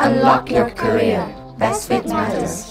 Unlock your career. Best Fit Matters.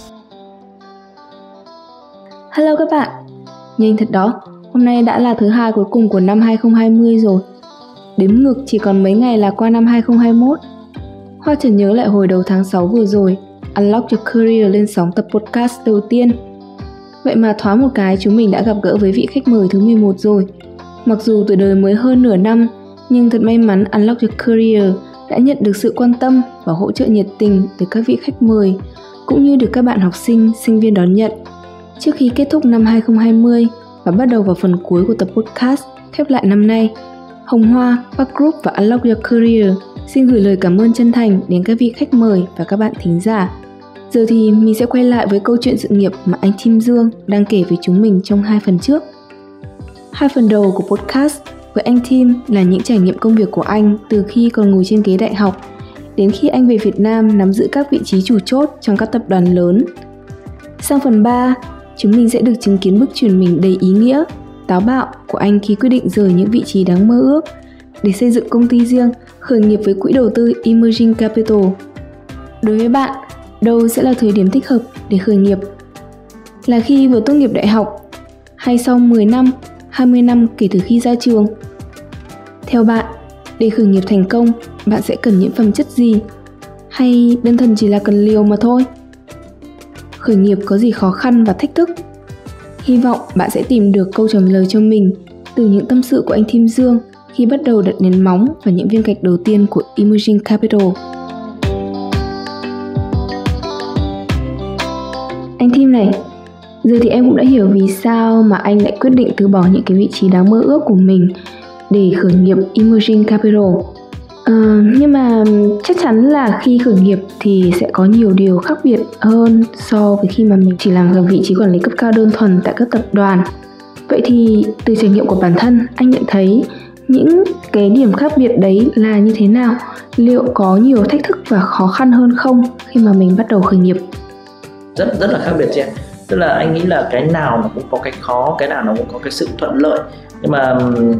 Hello các bạn. Nhanh thật đó, hôm nay đã là thứ hai cuối cùng của năm 2020 rồi. Đếm ngược chỉ còn mấy ngày là qua năm 2021. Hoa chợt nhớ lại hồi đầu tháng 6 vừa rồi, Unlock Your Career lên sóng tập podcast đầu tiên. Vậy mà thoáng một cái chúng mình đã gặp gỡ với vị khách mời thứ 11 rồi. Mặc dù tuổi đời mới hơn nửa năm, nhưng thật may mắn Unlock Your Career đã nhận được sự quan tâm và hỗ trợ nhiệt tình từ các vị khách mời, cũng như được các bạn học sinh, sinh viên đón nhận. Trước khi kết thúc năm 2020 và bắt đầu vào phần cuối của tập podcast khép lại năm nay, Hồng Hoa, Park Group và Unlock Your Career xin gửi lời cảm ơn chân thành đến các vị khách mời và các bạn thính giả. Giờ thì mình sẽ quay lại với câu chuyện sự nghiệp mà anh Tim Dương đang kể với chúng mình trong 2 phần trước. 2 phần đầu của podcast với anh Tim là những trải nghiệm công việc của anh từ khi còn ngồi trên ghế đại học đến khi anh về Việt Nam nắm giữ các vị trí chủ chốt trong các tập đoàn lớn. Sang phần 3, chúng mình sẽ được chứng kiến bước chuyển mình đầy ý nghĩa, táo bạo của anh khi quyết định rời những vị trí đáng mơ ước để xây dựng công ty riêng, khởi nghiệp với quỹ đầu tư Emerging Capital. Đối với bạn, đâu sẽ là thời điểm thích hợp để khởi nghiệp? Là khi vừa tốt nghiệp đại học hay sau 10 năm, 20 năm kể từ khi ra trường? Theo bạn, để khởi nghiệp thành công, bạn sẽ cần những phẩm chất gì? Hay đơn thuần chỉ là cần liều mà thôi? Khởi nghiệp có gì khó khăn và thách thức? Hy vọng bạn sẽ tìm được câu trả lời cho mình từ những tâm sự của anh Tim Dương khi bắt đầu đặt nền móng và những viên gạch đầu tiên của Emerging Capital. Anh Tim này, giờ thì em cũng đã hiểu vì sao mà anh lại quyết định từ bỏ những cái vị trí đáng mơ ước của mình để khởi nghiệp Emerging Capital. Nhưng mà chắc chắn là khi khởi nghiệp thì sẽ có nhiều điều khác biệt hơn so với khi mà mình chỉ làm ở vị trí quản lý cấp cao đơn thuần tại các tập đoàn. Vậy thì từ trải nghiệm của bản thân, anh nhận thấy những cái điểm khác biệt đấy là như thế nào? Liệu có nhiều thách thức và khó khăn hơn không khi mà mình bắt đầu khởi nghiệp? Rất là khác biệt chị ạ. Tức là anh nghĩ là cái nào nó cũng có cái khó, cái nào nó cũng có cái sự thuận lợi, nhưng mà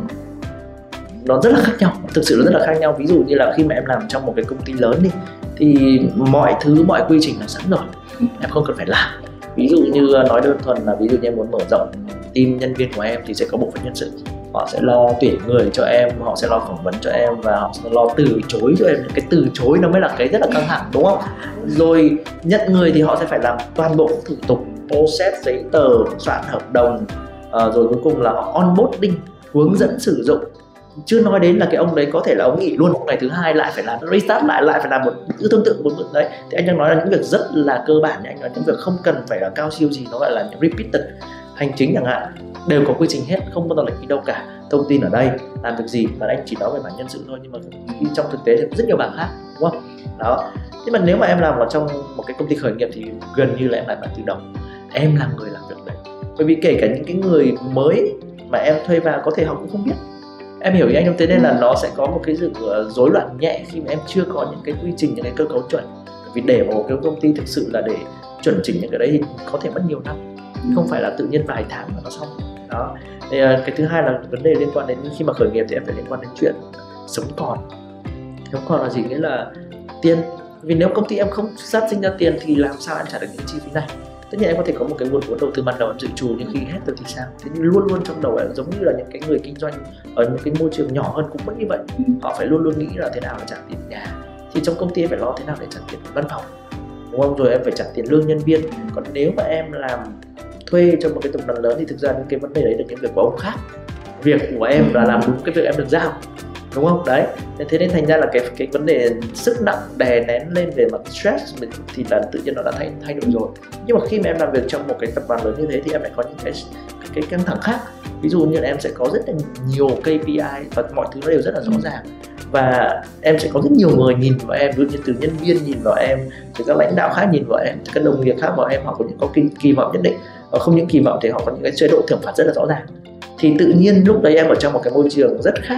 nó rất là khác nhau, thực sự nó rất là khác nhau. Ví dụ như là khi mà em làm trong một cái công ty lớn đi thì mọi thứ, mọi quy trình là sẵn rồi, em không cần phải làm. Ví dụ như nói đơn thuần là ví dụ như em muốn mở rộng team nhân viên của em thì sẽ có bộ phận nhân sự, họ sẽ lo tuyển người cho em, họ sẽ lo phỏng vấn cho em và họ sẽ lo từ chối cho em. Cái từ chối nó mới là cái rất là căng thẳng, đúng không? Rồi nhận người thì họ sẽ phải làm toàn bộ thủ tục, process, giấy tờ, soạn hợp đồng, rồi cuối cùng là họ onboarding, hướng dẫn sử dụng. Chưa nói đến là cái ông đấy có thể là ông nghỉ luôn, ngày thứ hai lại phải làm restart lại phải làm một thứ tương tự một bước đấy. Thì anh đang nói là những việc rất là cơ bản, anh nói những việc không cần phải là cao siêu gì, nó gọi là những repeated hành chính chẳng hạn, đều có quy trình hết, không bao giờ lệch đi đâu cả. Thông tin ở đây, làm việc gì, mà anh chỉ nói về mảng nhân sự thôi, nhưng mà trong thực tế thì rất nhiều mảng khác, đúng không? Đó. Nhưng mà nếu mà em làm vào trong một cái công ty khởi nghiệp thì gần như là em làm lại từ đầu, em là người làm việc đấy. Bởi vì kể cả những cái người mới mà em thuê vào có thể họ cũng không biết. Em hiểu ý anh không? Thế nên là nó sẽ có một cái sự rối loạn nhẹ khi mà em chưa có những cái quy trình, những cái cơ cấu chuẩn. Bởi vì để một cái công ty thực sự là để chuẩn chỉnh những cái đấy thì có thể mất nhiều năm, không phải là tự nhiên vài tháng mà nó xong. Đó. Thì cái thứ hai là vấn đề liên quan đến khi mà khởi nghiệp thì em phải liên quan đến chuyện sống còn. Sống còn là gì? Nghĩa là tiền. Vì nếu công ty em không phát sinh ra tiền thì làm sao em trả được những chi phí này? Tất nhiên em có thể có một cái nguồn vốn đầu tư ban đầu em dự trù, nhưng khi hết rồi thì sao? Thế nhưng luôn luôn trong đầu em giống như là những cái người kinh doanh ở những cái môi trường nhỏ hơn cũng vẫn như vậy. Họ phải luôn luôn nghĩ là thế nào để trả tiền nhà, thì trong công ty em phải lo thế nào để trả tiền văn phòng, đúng không? Rồi em phải trả tiền lương nhân viên. Còn nếu mà em làm thuê cho một cái tập đoàn lớn thì thực ra những cái vấn đề đấy là những việc của ông khác. Việc của em là làm đúng cái việc em được giao, đúng không? Đấy. Thế nên thành ra là cái vấn đề sức nặng đè nén lên về mặt stress thì là tự nhiên nó đã thay đổi rồi. Nhưng mà khi mà em làm việc trong một cái tập đoàn lớn như thế thì em lại có những cái căng thẳng khác. Ví dụ như là em sẽ có rất là nhiều KPI và mọi thứ nó đều rất là rõ ràng, và em sẽ có rất nhiều người nhìn vào em, ví dụ như từ nhân viên nhìn vào em, từ các lãnh đạo khác nhìn vào em, từ các đồng nghiệp khác vào em, họ có những kỳ vọng nhất định, và không những kỳ vọng thì họ có những cái chế độ thưởng phạt rất là rõ ràng. Thì tự nhiên lúc đấy em ở trong một cái môi trường rất khác,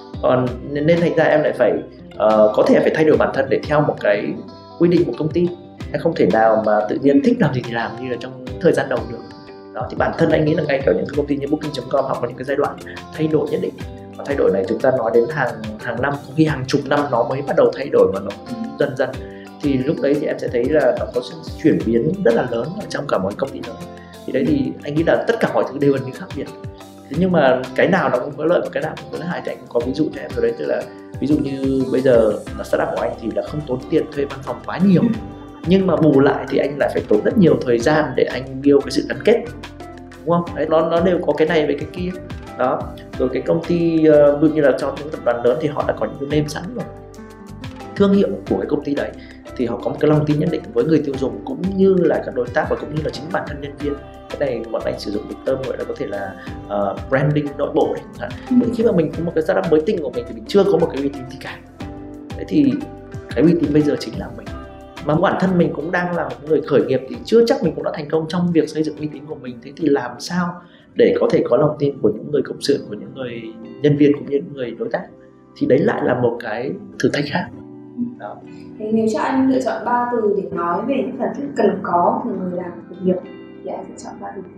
nên thành ra em lại phải có thể phải thay đổi bản thân để theo một cái quy định của công ty. Em không thể nào mà tự nhiên thích làm gì thì làm như là trong thời gian đầu được. Đó, thì bản thân anh nghĩ là ngay cả những công ty như Booking.com họ có những cái giai đoạn thay đổi nhất định, và thay đổi này chúng ta nói đến hàng năm, có khi hàng chục năm nó mới bắt đầu thay đổi, mà nó dần dần thì lúc đấy thì em sẽ thấy là nó có sự chuyển biến rất là lớn ở trong cả một công ty lớn. Thì đấy thì anh nghĩ là tất cả mọi thứ đều gần như khác biệt. Thế nhưng mà cái nào nó cũng có lợi và cái nào cũng có hại, thì anh cũng có ví dụ cho em rồi đấy. Tức là ví dụ như bây giờ là startup của anh thì là không tốn tiền thuê văn phòng quá nhiều, nhưng mà bù lại thì anh lại phải tốn rất nhiều thời gian để anh build cái sự gắn kết, đúng không? Đấy, nó đều có cái này với cái kia đó. Rồi cái công ty ví dụ như là cho những tập đoàn lớn thì họ đã có những cái name sẵn rồi, thương hiệu của cái công ty đấy, thì họ có một cái lòng tin nhất định với người tiêu dùng cũng như là các đối tác và cũng như là chính bản thân nhân viên. Cái này bọn anh sử dụng một term gọi là có thể là branding nội bộ đấy. Khi mà mình có một cái startup mới tinh của mình thì mình chưa có một cái uy tín gì cả. Thế thì cái uy tín bây giờ chính là mình. Mà bản thân mình cũng đang là một người khởi nghiệp thì chưa chắc mình cũng đã thành công trong việc xây dựng uy tín của mình. Thế thì làm sao để có thể có lòng tin của những người cộng sự, của những người nhân viên cũng như những người đối tác, thì đấy lại là một cái thử thách khác đó. Thế nếu cho anh lựa chọn 3 từ để nói về những phần chất cần có từ người làm khởi nghiệp thì anh sẽ chọn 3 từ?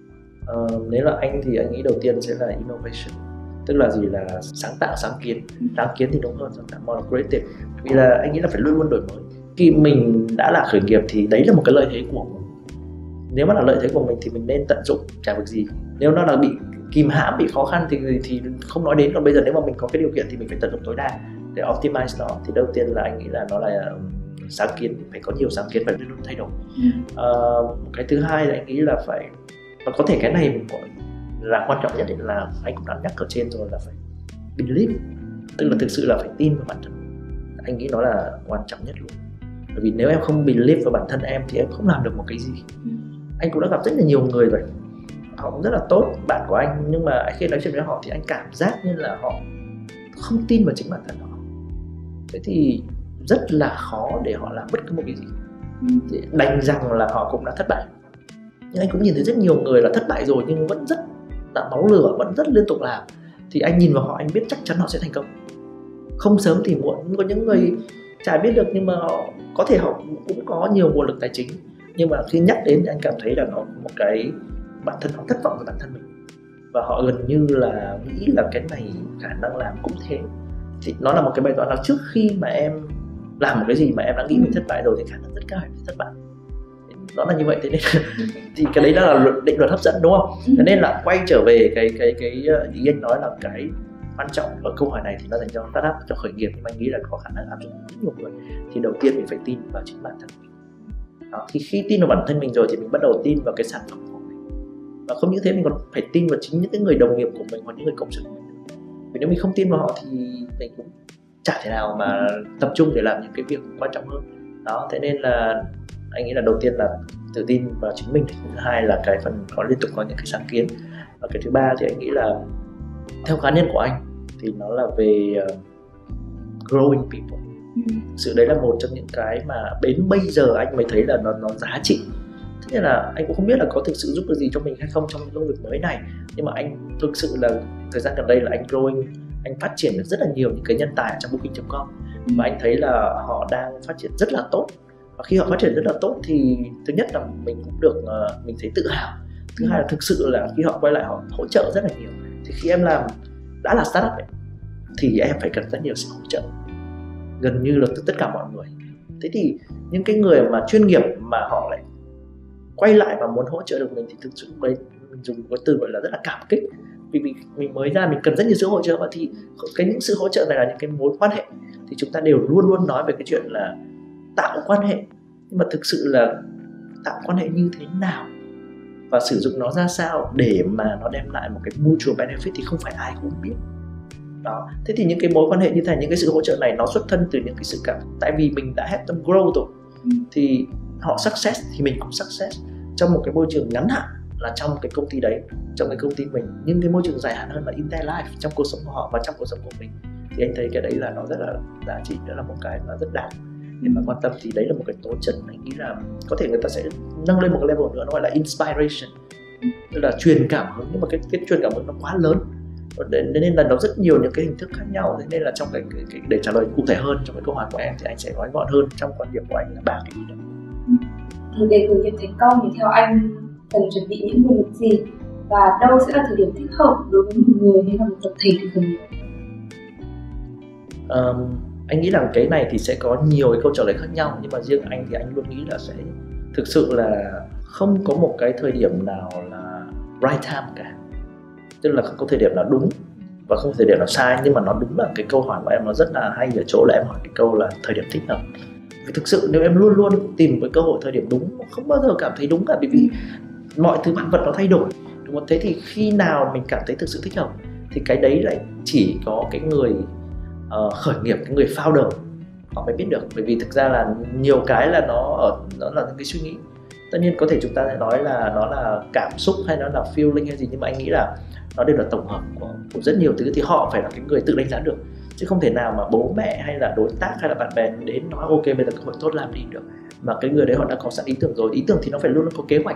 Nếu là anh thì anh nghĩ đầu tiên sẽ là innovation, tức là gì, là sáng tạo, sáng kiến. Sáng kiến thì đúng hơn, sáng tạo more creative. Vì là anh nghĩ là phải luôn luôn đổi mới. Khi mình đã là khởi nghiệp thì đấy là một cái lợi thế của mình. Nếu mà là lợi thế của mình thì mình nên tận dụng, chả việc gì. Nếu nó là bị kìm hãm, bị khó khăn thì không nói đến. Còn bây giờ nếu mà mình có cái điều kiện thì mình phải tận dụng tối đa để optimize nó. Thì đầu tiên là anh nghĩ là nó là sáng kiến, phải có nhiều sáng kiến và luôn luôn thay đổi. Cái thứ hai là anh nghĩ là phải, và có thể cái này là quan trọng nhất là anh cũng đã nhắc ở trên rồi, là phải believe, tức là thực sự là phải tin vào bản thân. Anh nghĩ nó là quan trọng nhất luôn. Bởi vì nếu em không believe vào bản thân em thì em không làm được một cái gì. Anh cũng đã gặp rất là nhiều người rồi, họ cũng rất là tốt, bạn của anh, nhưng mà khi nói chuyện với họ thì anh cảm giác như là họ không tin vào chính bản thân họ. Thế thì rất là khó để họ làm bất cứ một cái gì. Thì đành rằng là họ cũng đã thất bại. Nhưng anh cũng nhìn thấy rất nhiều người là thất bại rồi nhưng vẫn rất là máu lửa, vẫn rất liên tục làm. Thì anh nhìn vào họ, anh biết chắc chắn họ sẽ thành công, không sớm thì muộn. Có những người chả biết được, nhưng mà họ có thể họ cũng có nhiều nguồn lực tài chính, nhưng mà khi nhắc đến thì anh cảm thấy là nó một cái bản thân họ thất vọng với bản thân mình, và họ gần như là nghĩ là cái này khả năng làm cũng thế. Thì nó là một cái bài toán là trước khi mà em làm một cái gì mà em đã nghĩ mình thất bại rồi thì khả năng rất cao em sẽ thất bại. Nó là như vậy. Thế nên thì cái đấy là định luật hấp dẫn, đúng không? Thế nên là quay trở về cái ý anh nói là cái quan trọng ở câu hỏi này thì nó dành cho startup, cho khởi nghiệp, nhưng mà anh nghĩ là có khả năng áp dụng rất nhiều người. Thì đầu tiên mình phải tin vào chính bản thân mình đó. Thì khi tin vào bản thân mình rồi thì mình bắt đầu tin vào cái sản phẩm của mình, và không những thế mình còn phải tin vào chính những cái người đồng nghiệp của mình hoặc những người cộng sự của mình. Vì nếu mình không tin vào họ thì mình cũng chả thể nào mà tập trung để làm những cái việc quan trọng hơn đó. Thế nên là anh nghĩ là đầu tiên là tự tin vào chính mình. Thứ hai là cái phần có liên tục có những cái sáng kiến, và cái thứ ba thì anh nghĩ là theo cá nhân của anh thì nó là về growing people. Sự đấy là một trong những cái mà đến bây giờ anh mới thấy là nó giá trị. Thế nên là anh cũng không biết là có thực sự giúp được gì cho mình hay không trong những công việc mới này, nhưng mà anh thực sự là thời gian gần đây là anh growing, anh phát triển được rất là nhiều những cái nhân tài trong booking.com, và anh thấy là họ đang phát triển rất là tốt. Và khi họ phát triển rất là tốt thì thứ nhất là mình cũng được mình thấy tự hào. Thứ hai là thực sự là khi họ quay lại họ hỗ trợ rất là nhiều. Thì khi em làm đã là startup ấy, thì em phải cần rất nhiều sự hỗ trợ, gần như là từ tất cả mọi người. Thế thì những cái người mà chuyên nghiệp mà họ lại quay lại và muốn hỗ trợ được mình thì thực sự đấy, mình dùng cái từ gọi là rất là cảm kích. Vì mình mới ra mình cần rất nhiều sự hỗ trợ, và thì những sự hỗ trợ này là những cái mối quan hệ. Thì chúng ta đều luôn luôn nói về cái chuyện là tạo quan hệ, nhưng mà thực sự là tạo quan hệ như thế nào và sử dụng nó ra sao để mà nó đem lại một cái mutual benefit thì không phải ai cũng biết đó. Thế thì những cái mối quan hệ như thế này, những cái sự hỗ trợ này nó xuất thân từ những cái sự cảm, tại vì mình đã help them grow rồi, thì họ success thì mình cũng success trong một cái môi trường ngắn hạn là trong cái công ty đấy, trong cái công ty mình. Nhưng cái môi trường dài hạn hơn là in their life, trong cuộc sống của họ và trong cuộc sống của mình, thì anh thấy cái đấy là nó rất là giá trị, đó là một cái mà rất đáng để mà quan tâm. Thì đấy là một cái tố chất anh nghĩ là có thể người ta sẽ nâng lên một cái level nữa, nó gọi là inspiration, tức là truyền cảm hứng. Nhưng mà cái truyền cảm hứng nó quá lớn, nên là nó rất nhiều những cái hình thức khác nhau. Thế nên là trong cái để trả lời cụ thể hơn trong cái câu hỏi của em thì anh sẽ nói gọn hơn trong quan điểm của anh là 3 cái ý đó. Thì để khởi nghiệp thành công thì theo anh cần chuẩn bị những nguồn lực gì, và đâu sẽ là thời điểm thích hợp đối với một người hay là một tập thể để khởi nghiệp? anh nghĩ rằng cái này thì sẽ có nhiều cái câu trả lời khác nhau, nhưng mà riêng anh thì anh luôn nghĩ là sẽ thực sự là không có một cái thời điểm nào là right time cả, tức là không có thời điểm nào đúng và không có thời điểm nào sai. Nhưng mà nó đúng là cái câu hỏi của em nó rất là hay ở chỗ là em hỏi cái câu là thời điểm thích hợp. Vì thực sự nếu em luôn luôn tìm cái cơ hội thời điểm đúng, không bao giờ cảm thấy đúng cả, bởi vì mọi thứ vạn vật nó thay đổi, đúng không? Thế thì khi nào mình cảm thấy thực sự thích hợp thì cái đấy lại chỉ có cái người khởi nghiệp, cái người founder họ mới biết được. Bởi vì thực ra là nhiều cái là nó là những cái suy nghĩ. Tất nhiên có thể chúng ta sẽ nói là nó là cảm xúc hay nó là feeling hay gì, nhưng mà anh nghĩ là nó đều là tổng hợp của rất nhiều thứ, thì họ phải là cái người tự đánh giá được, chứ không thể nào mà bố mẹ hay là đối tác hay là bạn bè đến nói ok bây giờ cơ hội tốt làm đi được, mà cái người đấy họ đã có sẵn ý tưởng rồi. Ý tưởng thì nó phải luôn có kế hoạch.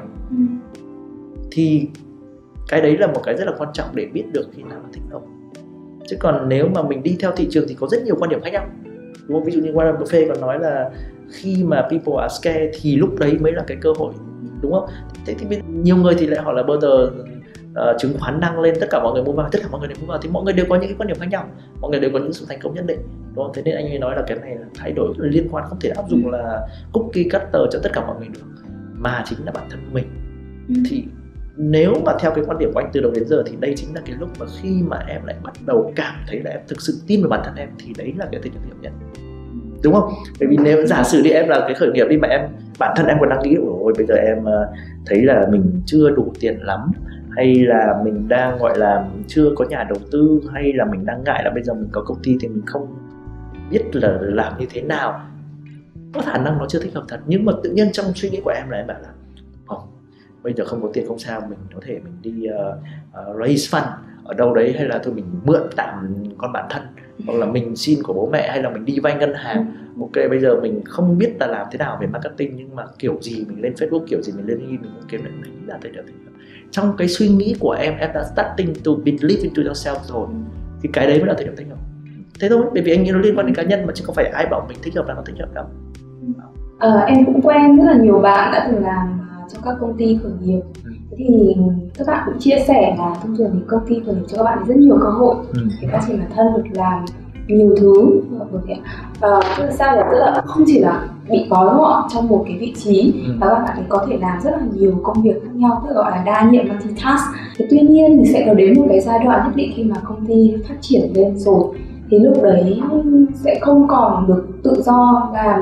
Thì cái đấy là một cái rất là quan trọng để biết được khi nào là thích hợp. Chứ còn nếu mà mình đi theo thị trường thì có rất nhiều quan điểm khác nhau, đúng không? Ví dụ như Warren Buffett còn nói là khi mà people are scared thì lúc đấy mới là cái cơ hội, đúng không? Thế thì nhiều người thì lại hỏi là bây giờ chứng khoán đăng lên, tất cả mọi người mua vào, tất cả mọi người đều mua vào, thì mọi người đều có những cái quan điểm khác nhau, mọi người đều có những sự thành công nhất định, đúng không? Thế nên anh ấy nói là cái này là thay đổi liên quan, không thể áp dụng là cookie cutter cho tất cả mọi người được, mà chính là bản thân mình. Thì nếu mà theo cái quan điểm của anh từ đầu đến giờ thì đây chính là cái lúc mà khi mà em lại bắt đầu cảm thấy là em thực sự tin vào bản thân em, thì đấy là cái thời điểm thích hợp nhất, đúng không? Bởi vì nếu giả sử đi em là cái khởi nghiệp đi, mà bản thân em còn đang nghĩ ôi bây giờ em thấy là mình chưa đủ tiền lắm, hay là mình đang gọi là chưa có nhà đầu tư, hay là mình đang ngại là bây giờ mình có công ty thì mình không biết là làm như thế nào, có khả năng nó chưa thích hợp thật. Nhưng mà tự nhiên trong suy nghĩ của em là em bảo là bây giờ không có tiền không sao, mình có thể mình đi raise fund ở đâu đấy, hay là thôi mình mượn tạm con bản thân, hoặc là mình xin của bố mẹ, hay là mình đi vay ngân hàng. Ok, bây giờ mình không biết là làm thế nào về marketing, nhưng mà kiểu gì mình lên Facebook, kiểu gì mình lên LinkedIn, mình cũng kiếm được. Đấy là thời điểm thích hợp. Trong cái suy nghĩ của em đã starting to believe into yourself rồi, thì cái đấy mới là thời điểm thích hợp. Thế thôi, bởi vì anh nghĩ nó liên quan đến cá nhân mà, chứ không phải ai bảo mình thích hợp là nó thích hợp đâu. Em cũng quen rất là nhiều bạn đã từng làm trong các công ty khởi nghiệp. Thế thì các bạn cũng chia sẻ là thông thường thì công ty khởi nghiệp cho các bạn rất nhiều cơ hội để phát triển bản thân, được làm nhiều thứ. Sao là tức là không chỉ là bị gói gọn trong một cái vị trí, và các bạn ấy có thể làm rất là nhiều công việc khác nhau, tức là gọi là đa nhiệm, multitask. Tuy nhiên thì sẽ có đến một cái giai đoạn nhất định khi mà công ty phát triển lên rồi, thì lúc đấy sẽ không còn được tự do làm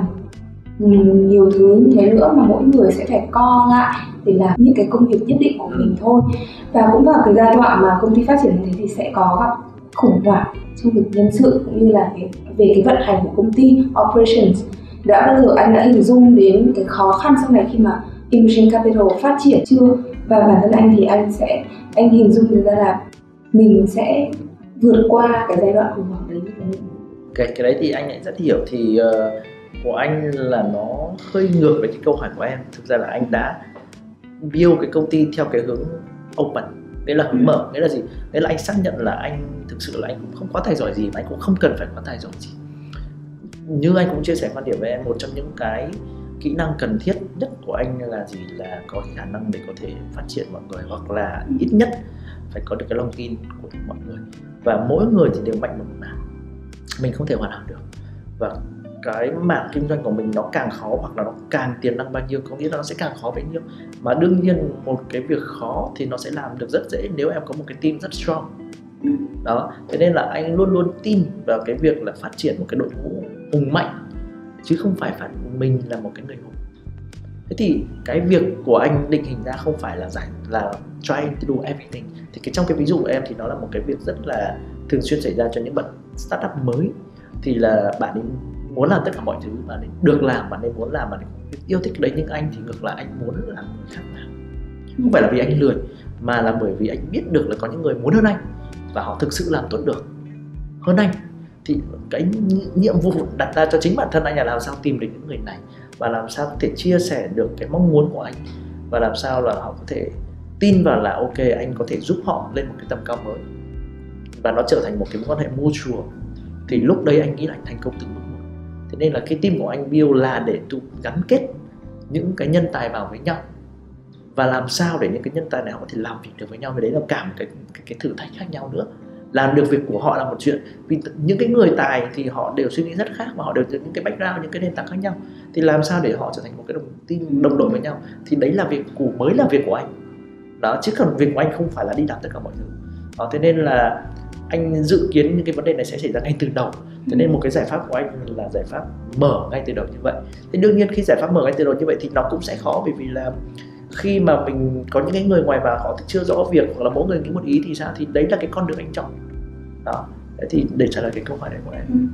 nhiều thứ như thế nữa, mà mỗi người sẽ phải co lại để làm những cái công việc nhất định của mình thôi. Và cũng vào cái giai đoạn mà công ty phát triển như thế thì sẽ có gặp khủng hoảng trong việc nhân sự, cũng như là về cái vận hành của công ty, operations. Đã bao giờ anh đã hình dung đến cái khó khăn sau này khi mà Emerging Capital phát triển chưa? Và bản thân anh thì anh hình dung được ra là mình sẽ vượt qua cái giai đoạn khủng hoảng đấy. Cái đấy thì anh lại rất hiểu. Thì của anh là nó hơi ngược với cái câu hỏi của em. Thực ra là anh đã build cái công ty theo cái hướng open, nghĩa là hướng mở. Nghĩa là gì? Nghĩa là anh xác nhận là anh thực sự là anh cũng không quá tài giỏi gì, mà anh cũng không cần phải quá tài giỏi gì. Như anh cũng chia sẻ quan điểm với em, một trong những cái kỹ năng cần thiết nhất của anh là gì? Là có cái khả năng để có thể phát triển mọi người, hoặc là ít nhất phải có được cái lòng tin của mọi người. Và mỗi người thì đều mạnh một mảng, mình không thể hoàn hảo được. Và cái mảng kinh doanh của mình nó càng khó, hoặc là nó càng tiềm năng bao nhiêu, có nghĩa là nó sẽ càng khó bấy nhiêu. Mà đương nhiên một cái việc khó thì nó sẽ làm được rất dễ nếu em có một cái team rất strong. Đó, thế nên là anh luôn luôn tin vào cái việc là phát triển một cái đội ngũ hùng mạnh, chứ không phải mình là một cái người hùng. Thế thì cái việc của anh định hình ra không phải là trying to do everything. Thì trong cái ví dụ của em thì nó là một cái việc rất là thường xuyên xảy ra cho những bạn startup mới. Thì là bạn ấy muốn làm tất cả mọi thứ, bạn ấy được làm, bạn ấy muốn làm, bạn ấy yêu thích cái đấy. Nhưng anh thì ngược lại, anh muốn làm người khác làm. Không phải là vì anh lười, mà là bởi vì anh biết được là có những người muốn hơn anh và họ thực sự làm tốt được hơn anh. Thì cái nhiệm vụ đặt ra cho chính bản thân anh là làm sao tìm được những người này, và làm sao có thể chia sẻ được cái mong muốn của anh, và làm sao là họ có thể tin vào là ok, anh có thể giúp họ lên một cái tầm cao mới, và nó trở thành một cái mối quan hệ mutual. Thì lúc đấy anh nghĩ là anh thành công từng bước một. Thế nên là cái team của anh build là để gắn kết những cái nhân tài vào với nhau, và làm sao để những cái nhân tài này họ có thể làm việc được với nhau. Và đấy là cả một cái thử thách khác nhau nữa, làm được việc của họ là một chuyện. Vì những cái người tài thì họ đều suy nghĩ rất khác và họ đều có những cái background, những cái nền tảng khác nhau. Thì làm sao để họ trở thành một cái đồng đội với nhau, thì đấy là việc mới là việc của anh. Đó, chứ còn việc của anh không phải là đi làm tất cả mọi thứ. Đó, thế nên là anh dự kiến những cái vấn đề này sẽ xảy ra ngay từ đầu. Thế nên một cái giải pháp của anh là giải pháp mở ngay từ đầu như vậy. Thế đương nhiên khi giải pháp mở ngay từ đầu như vậy thì nó cũng sẽ khó, bởi vì là khi mà mình có những cái người ngoài vào họ chưa rõ việc, hoặc là mỗi người nghĩ một ý thì sao, thì đấy là cái con đường anh chọn. Đó, thế thì để trả lời cái câu hỏi này của em.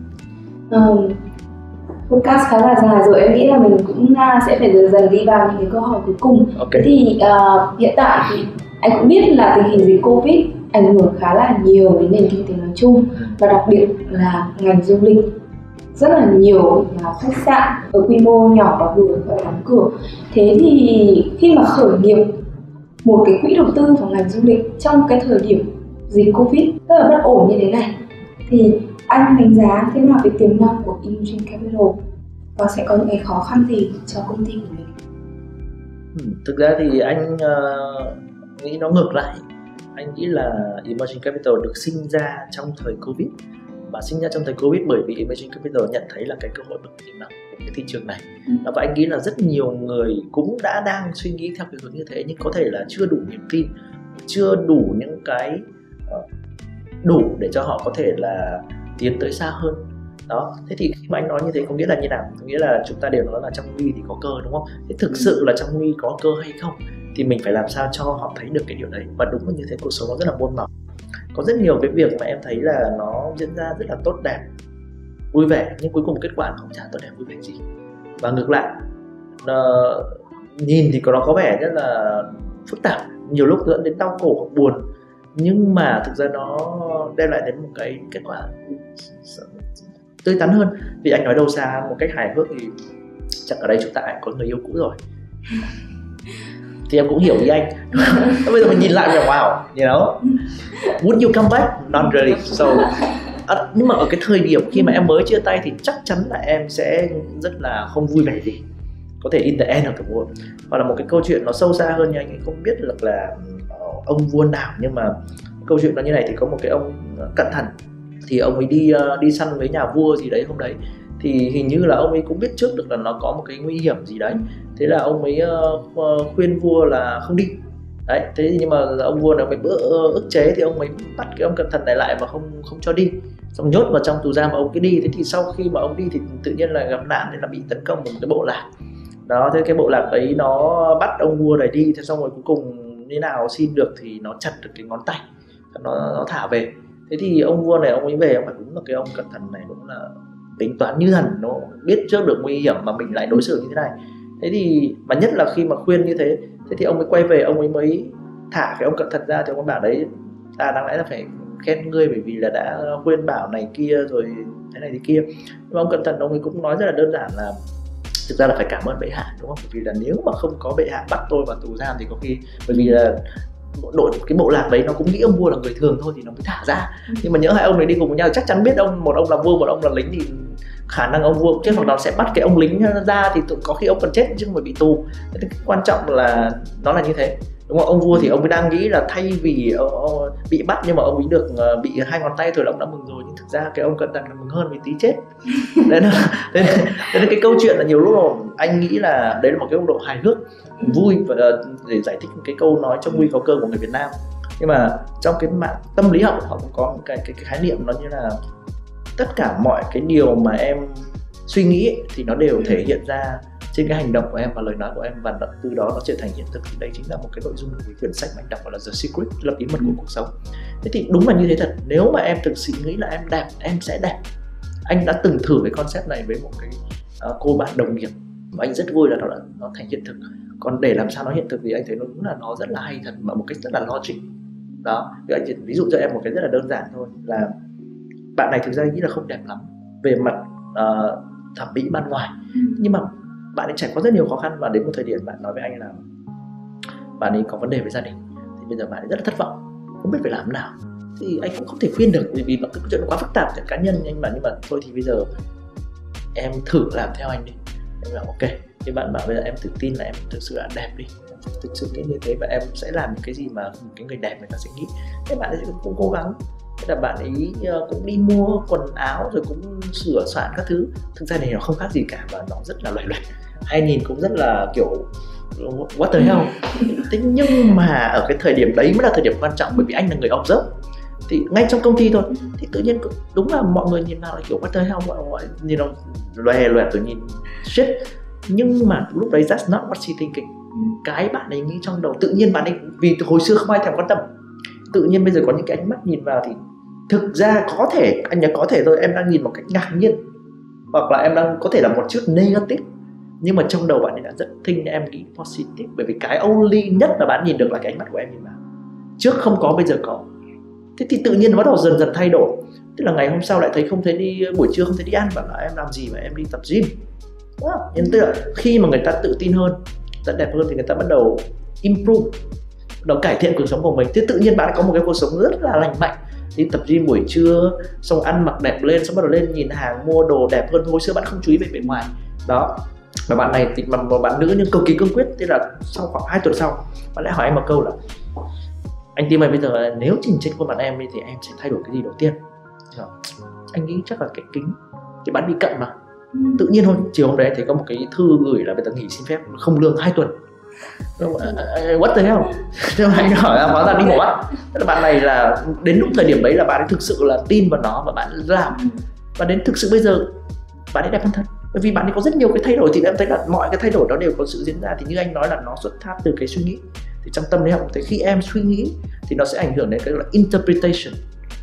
Podcast khá là dài rồi, em nghĩ là mình cũng sẽ phải dần dần đi vào những cái câu hỏi cuối cùng. Okay. Thì hiện tại thì anh cũng biết là tình hình dịch Covid ảnh hưởng khá là nhiều đến nền kinh tế nói chung, và đặc biệt là ngành du lịch. Rất là nhiều khách sạn ở quy mô nhỏ và vừa phải đóng cửa. Thế thì khi mà khởi nghiệp một cái quỹ đầu tư vào ngành du lịch trong cái thời điểm dịch Covid rất là bất ổn như thế này, thì anh đánh giá thế nào về tiềm năng của Imagine Capital và sẽ có những cái khó khăn gì cho công ty của mình? Thực ra thì anh nghĩ nó ngược lại. Anh nghĩ là Imagine Capital được sinh ra trong thời Covid, và sinh ra trong thời Covid bởi vì Imagine Capital nhận thấy là cái cơ hội bất tiềm năng của cái thị trường này. Và anh nghĩ là rất nhiều người cũng đang suy nghĩ theo cái hướng như thế, nhưng có thể là chưa đủ niềm tin, chưa đủ những cái đủ để cho họ có thể là tiến tới xa hơn. Đó, thế thì khi mà anh nói như thế có nghĩa là như nào? Có nghĩa là chúng ta đều nói là trong nguy thì có cơ, đúng không? Thế thực sự là trong nguy có cơ hay không thì mình phải làm sao cho họ thấy được cái điều đấy. Và đúng là như thế, cuộc sống nó rất là muôn màu. Có rất nhiều cái việc mà em thấy là nó diễn ra rất là tốt đẹp, vui vẻ, nhưng cuối cùng kết quả không chả tốt đẹp vui vẻ gì. Và ngược lại, nhìn thì nó có vẻ rất là phức tạp, nhiều lúc dẫn đến đau khổ hoặc buồn, nhưng mà thực ra nó đem lại đến một cái kết quả tươi tắn hơn. Vì anh nói đâu xa một cách hài hước thì chắc ở đây chúng ta có người yêu cũ rồi thì em cũng hiểu ý anh. Bây giờ mình nhìn lại là wow, you know, would you come back? Not really. So, nhưng mà ở cái thời điểm khi mà em mới chia tay thì chắc chắn là em sẽ rất là không vui vẻ gì. Có thể in the end of the world. Hoặc là một cái câu chuyện nó sâu xa hơn, như anh ấy không biết được là ông vua nào, nhưng mà câu chuyện nó như này. Thì có một cái ông cẩn thận, thì ông ấy đi săn với nhà vua gì đấy hôm đấy, thì hình như là ông ấy cũng biết trước được là nó có một cái nguy hiểm gì đấy. Thế là ông ấy khuyên vua là không đi đấy. Thế nhưng mà ông vua này ức chế, thì ông ấy bắt cái ông cẩn thận này lại và không cho đi, xong nhốt vào trong tù giam mà ông cứ đi. Thế thì sau khi mà ông đi thì tự nhiên là gặp nạn, nên là bị tấn công một cái bộ lạc đó. Thế cái bộ lạc ấy nó bắt ông vua này đi, thế xong rồi cuối cùng như nào xin được thì nó chặt được cái ngón tay, nó thả về. Thế thì ông vua này ông ấy về, ông phải đúng là cái ông cẩn thận này đúng là tính toán như thần, nó biết trước được nguy hiểm mà mình lại đối xử như thế này. Thế thì mà nhất là khi mà khuyên như thế, thế thì ông ấy quay về, ông ấy mới thả cái ông cẩn thận ra. Thì ông bảo đấy, ta đáng lẽ là phải khen ngươi bởi vì là đã khuyên bảo này kia rồi thế này thế kia. Nhưng mà ông cẩn thận ông ấy cũng nói rất là đơn giản là thực ra là phải cảm ơn bệ hạ, đúng không? Bởi vì là nếu mà không có bệ hạ bắt tôi vào tù giam thì có khi, bởi vì là cái bộ lạc đấy nó cũng nghĩ ông vua là người thường thôi thì nó mới thả ra. Nhưng mà nhớ hai ông này đi cùng với nhau chắc chắn biết một ông là vua, một ông là lính, thì khả năng ông vua cũng chết, hoặc là sẽ bắt cái ông lính ra thì có khi ông còn chết chứ không phải bị tù. Thế quan trọng là nó là như thế, đúng không? Ông vua thì ông ấy đang nghĩ là thay vì ông bị bắt nhưng mà ông ấy được bị 2 ngón tay thôi là ông đã mừng rồi, nhưng thực ra cái ông cẩn thận là mừng hơn vì tí chết. Đấy là cái câu chuyện là nhiều lúc anh nghĩ là đấy là một cái góc độ hài hước vui và để giải thích cái câu nói trong nguy có cơ của người Việt Nam. Nhưng mà trong cái mạng tâm lý học họ cũng có một cái khái niệm nó như là tất cả mọi cái điều mà em suy nghĩ ấy, thì nó đều thể hiện ra trên cái hành động của em và lời nói của em, và từ đó nó trở thành hiện thực. Thì đây chính là một cái nội dung của cái quyển sách mà anh đọc gọi là The Secret, là bí mật của cuộc sống. Thế thì đúng là như thế thật, nếu mà em thực sự nghĩ là em đẹp, em sẽ đẹp. Anh đã từng thử cái concept này với một cái cô bạn đồng nghiệp và anh rất vui là nó thành hiện thực. Còn để làm sao nó hiện thực thì anh thấy nó đúng là nó rất là hay thật, mà một cách rất là logic. Đó, ví dụ cho em một cái rất là đơn giản thôi, là bạn này thực ra nghĩ là không đẹp lắm về mặt thẩm mỹ ban ngoài, nhưng mà bạn ấy trải qua rất nhiều khó khăn, và đến một thời điểm bạn nói với anh là bạn ấy có vấn đề với gia đình, thì bây giờ bạn ấy rất là thất vọng, không biết phải làm thế nào. Thì anh cũng không thể khuyên được, vì nó cái chuyện nó quá phức tạp cho cá nhân. Nhưng mà thôi thì bây giờ em thử làm theo anh đi. Em bảo ok, thì bạn bảo bây giờ em tự tin là em thực sự là đẹp đi, thực sự như thế, và em sẽ làm những cái gì mà cái người đẹp người ta sẽ nghĩ. Thế bạn ấy cũng cố gắng, Thế là bạn ấy cũng đi mua quần áo rồi cũng sửa soạn các thứ. Thực ra này nó không khác gì cả và nó rất là loài loẹt, hay nhìn cũng rất là kiểu what the hell. Thế nhưng mà ở cái thời điểm đấy mới là thời điểm quan trọng, bởi vì anh là người observe. Thì ngay trong công ty thôi thì tự nhiên đúng là mọi người nhìn vào là kiểu what the hell, mọi nhìn nó loè loẹt rồi nhìn shit. Nhưng mà lúc đấy that's not what she thinking. Cái bạn ấy nghĩ trong đầu, tự nhiên bạn ấy, vì hồi xưa không ai thèm quan tâm, tự nhiên bây giờ có những cái ánh mắt nhìn vào thì thực ra có thể, anh nhớ có thể thôi, em đang nhìn một cách ngạc nhiên hoặc là em đang có thể là một chút negative, nhưng mà trong đầu bạn ấy đã rất thinh em nghĩ positive, bởi vì cái only nhất là bạn nhìn được là cái ánh mắt của em nhìn vào. Trước không có, bây giờ có. Thế thì tự nhiên nó bắt đầu dần dần thay đổi. Tức là ngày hôm sau lại thấy không thấy đi, buổi trưa không thấy đi ăn, bảo là em làm gì mà em đi tập gym. Nhưng tức là khi mà người ta tự tin hơn, rất đẹp hơn thì người ta bắt đầu improve, bắt đầu cải thiện cuộc sống của mình. Thế tự nhiên bạn có một cái cuộc sống rất là lành mạnh, đi tập gym buổi trưa, xong ăn mặc đẹp lên, xong bắt đầu lên nhìn hàng mua đồ đẹp hơn. Hồi xưa bạn không chú ý về bề ngoài đó. Và bạn này thì một bạn nữ nhưng cực kỳ cương quyết. Thế là sau khoảng 2 tuần sau, bạn lại hỏi em một câu là: anh Tim ơi, bây giờ nếu chỉnh trên khuôn mặt em thì em sẽ thay đổi cái gì đầu tiên? Anh nghĩ chắc là cái kính, thì bạn bị cận mà. Tự nhiên thôi, chiều hôm đấy anh thấy có một cái thư gửi là người ta nghỉ xin phép không lương 2 tuần. What the hell? Thế mà anh hỏi hóa ra đi mổ mắt. Tức là bạn này là đến lúc thời điểm đấy là bạn ấy thực sự là tin vào nó và bạn làm. Và đến thực sự bây giờ bạn ấy đẹp hơn thật. Bởi vì bạn ấy có rất nhiều cái thay đổi, thì em thấy là mọi cái thay đổi đó đều có sự diễn ra. Thì như anh nói là nó xuất phát từ cái suy nghĩ. Thì trong tâm lý học thì khi em suy nghĩ thì nó sẽ ảnh hưởng đến cái gọi là interpretation.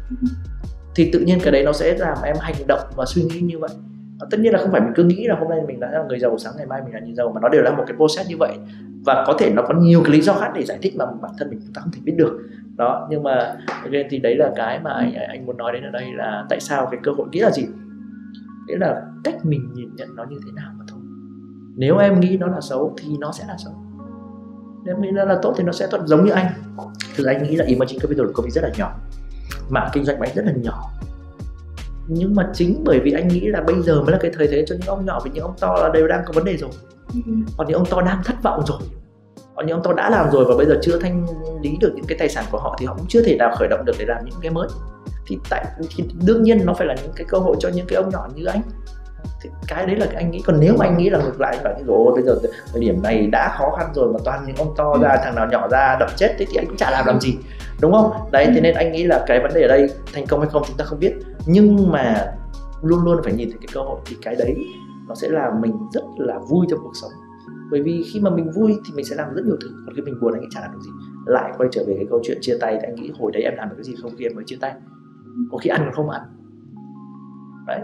Thì tự nhiên cái đấy nó sẽ làm em hành động và suy nghĩ như vậy. Tất nhiên là không phải mình cứ nghĩ là hôm nay mình đã là người giàu, sáng ngày mai mình là người giàu, mà nó đều là một cái process như vậy. Và có thể nó có nhiều cái lý do khác để giải thích mà bản thân mình chúng ta không thể biết được đó. Nhưng mà thì đấy là cái mà anh muốn nói đến ở đây, là tại sao cái cơ hội nghĩa là gì? Nghĩa là cách mình nhìn nhận nó như thế nào mà thôi. Nếu em nghĩ nó là xấu thì nó sẽ là xấu, nếu em nghĩ nó là tốt thì nó sẽ tốt. Giống như anh, thực ra anh nghĩ là Emerging Capital là công ty rất là nhỏ, mảng kinh doanh của anh rất là nhỏ. Nhưng mà chính bởi vì anh nghĩ là bây giờ mới là cái thời thế cho những ông nhỏ, vì những ông to là đều đang có vấn đề rồi. Còn những ông to đang thất vọng rồi, còn những ông to đã làm rồi và bây giờ chưa thanh lý được những cái tài sản của họ thì họ cũng chưa thể nào khởi động được để làm những cái mới. Thì đương nhiên nó phải là những cái cơ hội cho những cái ông nhỏ như anh. Thì cái đấy là cái anh nghĩ. Còn nếu mà anh nghĩ là ngược lại, phải rồi bây giờ thời điểm này đã khó khăn rồi mà toàn những ông to ra, thằng nào nhỏ ra đập chết, thế thì anh cũng chả làm gì, đúng không? Đấy, thế nên anh nghĩ là cái vấn đề ở đây thành công hay không chúng ta không biết, nhưng mà luôn luôn phải nhìn thấy cái cơ hội. Thì cái đấy nó sẽ làm mình rất là vui trong cuộc sống. Bởi vì khi mà mình vui thì mình sẽ làm rất nhiều thứ, còn khi mình buồn anh nghĩ chả làm được gì. Lại quay trở về cái câu chuyện chia tay, thì anh nghĩ hồi đấy em làm được cái gì không khi em mới chia tay? Có khi ăn còn không ăn. Đấy.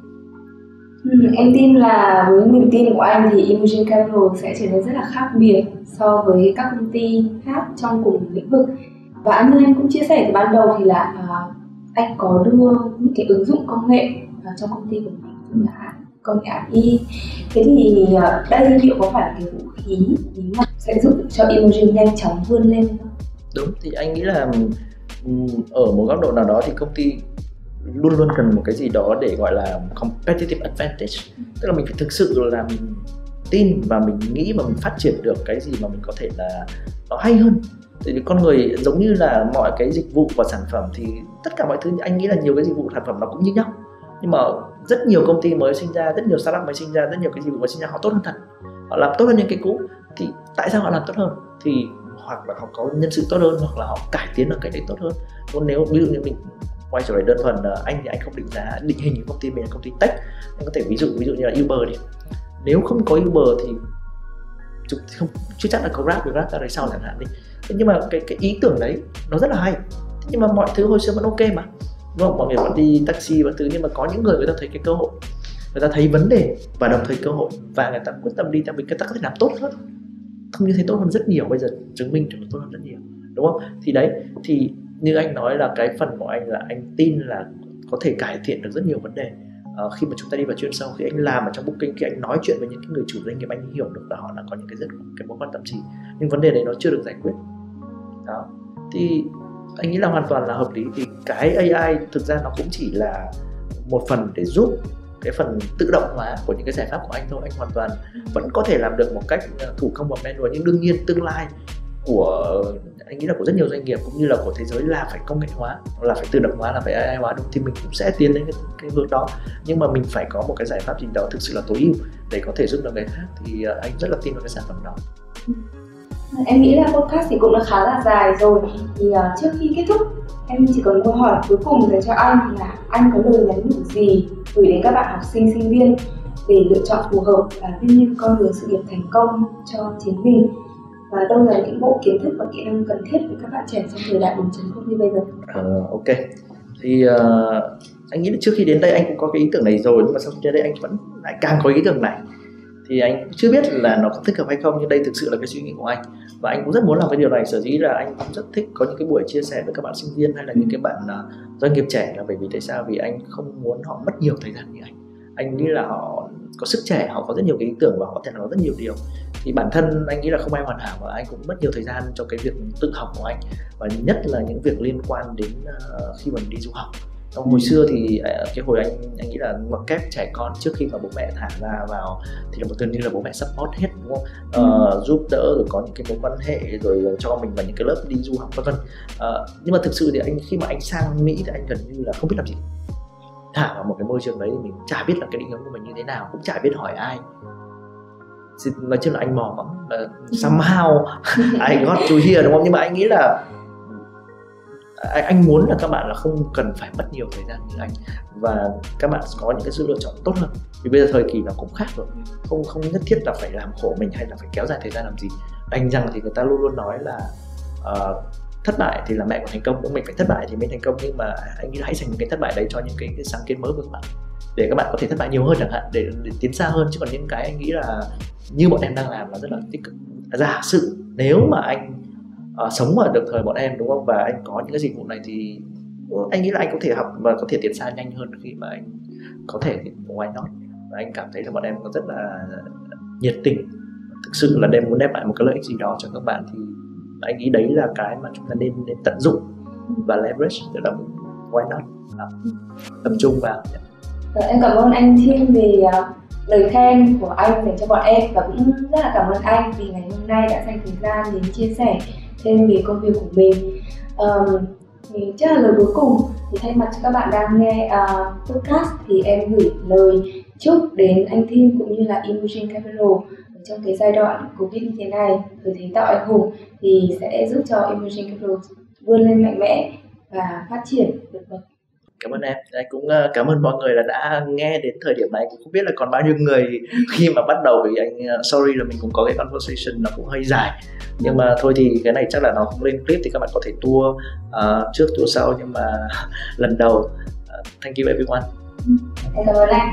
Em tin là với niềm tin của anh thì Emerging Capital sẽ trở nên rất là khác biệt so với các công ty khác trong cùng lĩnh vực. Và như anh cũng chia sẻ từ ban đầu thì là anh có đưa những cái ứng dụng công nghệ vào trong công ty của mình, như là công nghệ AI. Thế thì đây liệu có phải là cái vũ khí bí mật sẽ giúp cho Emerging nhanh chóng vươn lên không? Đúng, thì anh nghĩ là ở một góc độ nào đó thì công ty luôn luôn cần một cái gì đó để gọi là competitive advantage. Tức là mình phải thực sự là mình tin và mình nghĩ và mình phát triển được cái gì mà mình có thể là nó hay hơn. Tại vì con người giống như là mọi cái dịch vụ và sản phẩm thì tất cả mọi thứ, anh nghĩ là nhiều cái dịch vụ sản phẩm nó cũng như nhau. Nhưng mà rất nhiều công ty mới sinh ra, rất nhiều startup mới sinh ra, rất nhiều cái dịch vụ mới sinh ra họ tốt hơn thật. Họ làm tốt hơn những cái cũ. Thì tại sao họ làm tốt hơn? Thì hoặc là họ có nhân sự tốt hơn, hoặc là họ cải tiến được cái đấy tốt hơn. Còn nếu ví dụ như mình quay trở lại đơn thuần là anh thì anh không định hình cái công ty mình là công ty tech. Anh có thể ví dụ như là Uber đi. Nếu không có Uber thì không, chứ chắc là có Grab ra đấy sau chẳng hạn đi. Thế nhưng mà cái ý tưởng đấy nó rất là hay. Thế nhưng mà mọi thứ hồi xưa vẫn ok mà, đúng không? Mọi người vẫn đi taxi và thứ, nhưng mà có những người ta thấy cái cơ hội, người ta thấy vấn đề và đồng thời cơ hội, và người ta quyết tâm đi theo mình, người ta có thể làm tốt hơn, không như thế tốt hơn rất nhiều. Bây giờ chứng minh được tốt hơn rất nhiều, đúng không? Thì đấy, thì như anh nói là cái phần của anh là anh tin là có thể cải thiện được rất nhiều vấn đề. Khi mà chúng ta đi vào chuyên sâu, khi anh làm ở trong booking, khi anh nói chuyện với những cái người chủ doanh nghiệp, anh hiểu được là họ đang có những cái mối quan tâm gì, nhưng vấn đề đấy nó chưa được giải quyết đó. Thì anh nghĩ là hoàn toàn là hợp lý. Thì cái AI thực ra nó cũng chỉ là một phần để giúp cái phần tự động hóa của những cái giải pháp của anh thôi. Anh hoàn toàn vẫn có thể làm được một cách thủ công và manual, nhưng đương nhiên tương lai của anh nghĩ là của rất nhiều doanh nghiệp cũng như là của thế giới là phải công nghệ hóa, là phải tự động hóa, là phải AI hóa, đúng, thì mình cũng sẽ tiến đến cái hướng đó. Nhưng mà mình phải có một cái giải pháp gì đó thực sự là tối ưu để có thể giúp được người khác, thì anh rất là tin vào cái sản phẩm đó. Em nghĩ là podcast thì cũng đã khá là dài rồi, thì trước khi kết thúc em chỉ còn một câu hỏi cuối cùng dành cho anh là anh có lời nhắn nhủ gì gửi đến các bạn học sinh, sinh viên để lựa chọn phù hợp và viết nên con đường sự nghiệp thành công cho chính mình, và đâu là những bộ kiến thức và kỹ năng cần thiết với các bạn trẻ trong thời đại 4.0 như bây giờ? Ok, thì anh nghĩ là trước khi đến đây anh cũng có cái ý tưởng này rồi, nhưng mà sau khi đến đây anh vẫn lại càng có ý tưởng này. Thì anh chưa biết là nó có thích hợp hay không, nhưng đây thực sự là cái suy nghĩ của anh, và anh cũng rất muốn làm cái điều này. Sở dĩ là anh cũng rất thích có những cái buổi chia sẻ với các bạn sinh viên hay là những cái bạn doanh nghiệp trẻ, là bởi vì tại sao? Vì anh không muốn họ mất nhiều thời gian như anh nghĩ là họ có sức trẻ, họ có rất nhiều cái ý tưởng và họ có thể làm rất nhiều điều. Thì bản thân anh nghĩ là không ai hoàn hảo, và anh cũng mất nhiều thời gian cho cái việc tự học của anh, và nhất là những việc liên quan đến khi mình đi du học. Hồi xưa thì cái hồi anh nghĩ là ngoặc kép trẻ con trước khi mà bố mẹ thả ra vào thì là một gần như là bố mẹ support hết, đúng không? Giúp đỡ, rồi có những cái mối quan hệ, rồi cho mình vào những cái lớp đi du học vân vân. Nhưng mà thực sự thì khi mà anh sang Mỹ thì anh gần như là không biết làm gì. Thả vào một cái môi trường đấy thì mình chả biết là cái định hướng của mình như thế nào, cũng chả biết hỏi ai. Nói chung là anh mò mẫm, somehow I got to here, đúng không? Nhưng mà anh nghĩ là anh muốn là các bạn là không cần phải mất nhiều thời gian như anh, và các bạn có những cái sự lựa chọn tốt hơn. Vì bây giờ thời kỳ nó cũng khác rồi, không nhất thiết là phải làm khổ mình hay là phải kéo dài thời gian làm gì. Anh rằng thì người ta luôn luôn nói là thất bại thì là mẹ của thành công, cũng mình phải thất bại thì mới thành công. Nhưng mà anh nghĩ là hãy dành cái thất bại đấy cho những cái sáng kiến mới của các bạn, để các bạn có thể thất bại nhiều hơn chẳng hạn, để tiến xa hơn. Chứ còn những cái anh nghĩ là như bọn em đang làm là rất là tích cực. Giả sử nếu mà anh sống ở được thời bọn em, đúng không, và anh có những cái dịch vụ này thì anh nghĩ là anh có thể học và có thể tiến xa nhanh hơn khi mà anh có thể why not. Và anh cảm thấy là bọn em có rất là nhiệt tình, thực sự là muốn đem lại một cái lợi ích gì đó cho các bạn, thì anh nghĩ đấy là cái mà chúng ta nên tận dụng và leverage, tức là why not, tập trung vào. Em cảm ơn anh Thiên về lời khen của anh dành cho bọn em, và cũng rất là cảm ơn anh vì ngày hôm nay đã dành thời gian đến chia sẻ thêm về công việc của mình. Thì chắc là lời cuối cùng thì thay mặt cho các bạn đang nghe podcast thì em gửi lời chúc đến anh Thiên cũng như là Emerging Capital trong cái giai đoạn Covid như thế này, thời thế tạo anh hùng, thì sẽ giúp cho Emerging Capital vươn lên mạnh mẽ và phát triển vượt bậc. Cảm ơn em. Anh cũng cảm ơn mọi người là đã nghe đến thời điểm này. Cũng không biết là còn bao nhiêu người khi mà bắt đầu, vì anh sorry là mình cũng có cái conversation nó cũng hơi dài. Nhưng mà thôi thì cái này chắc là nó không lên clip thì các bạn có thể tua trước tua sau, nhưng mà lần đầu thank you everyone. Em cảm ơn anh.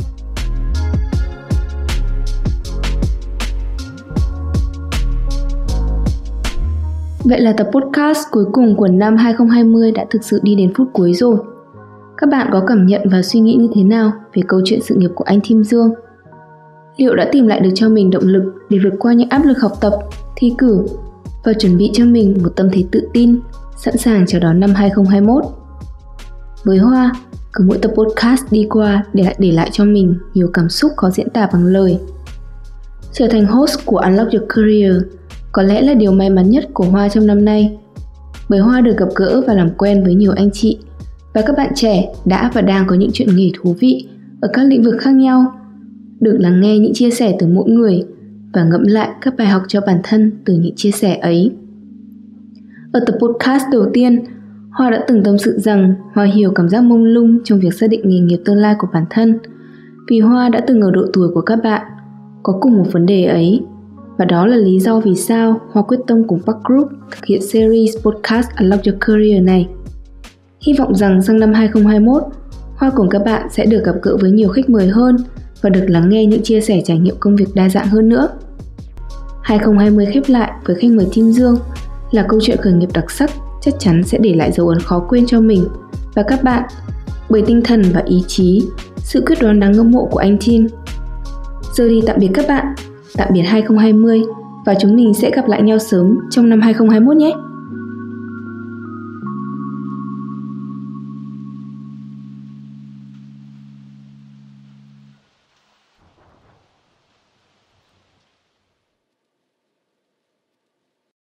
Vậy là tập podcast cuối cùng của năm 2020 đã thực sự đi đến phút cuối rồi. Các bạn có cảm nhận và suy nghĩ như thế nào về câu chuyện sự nghiệp của anh Tim Dương? Liệu đã tìm lại được cho mình động lực để vượt qua những áp lực học tập, thi cử và chuẩn bị cho mình một tâm thế tự tin, sẵn sàng chào đón năm 2021? Với Hoa, cứ mỗi tập podcast đi qua để lại cho mình nhiều cảm xúc khó diễn tả bằng lời. Trở thành host của Unlock Your Career có lẽ là điều may mắn nhất của Hoa trong năm nay, bởi Hoa được gặp gỡ và làm quen với nhiều anh chị và các bạn trẻ đã và đang có những chuyện nghề thú vị ở các lĩnh vực khác nhau, được lắng nghe những chia sẻ từ mỗi người và ngẫm lại các bài học cho bản thân từ những chia sẻ ấy. Ở tập podcast đầu tiên, Hoa đã từng tâm sự rằng Hoa hiểu cảm giác mông lung trong việc xác định nghề nghiệp tương lai của bản thân, vì Hoa đã từng ở độ tuổi của các bạn, có cùng một vấn đề ấy. Và đó là lý do vì sao Hoa quyết tâm cùng Park Group thực hiện series podcast Unlock Your Career này. Hy vọng rằng sang năm 2021, Hoa cùng các bạn sẽ được gặp gỡ với nhiều khách mời hơn và được lắng nghe những chia sẻ trải nghiệm công việc đa dạng hơn nữa. 2020 khép lại với khách mời Tim Dương là câu chuyện khởi nghiệp đặc sắc, chắc chắn sẽ để lại dấu ấn khó quên cho mình và các bạn bởi tinh thần và ý chí, sự quyết đoán đáng ngưỡng mộ của anh Tim. Giờ đi tạm biệt các bạn, tạm biệt 2020 và chúng mình sẽ gặp lại nhau sớm trong năm 2021 nhé!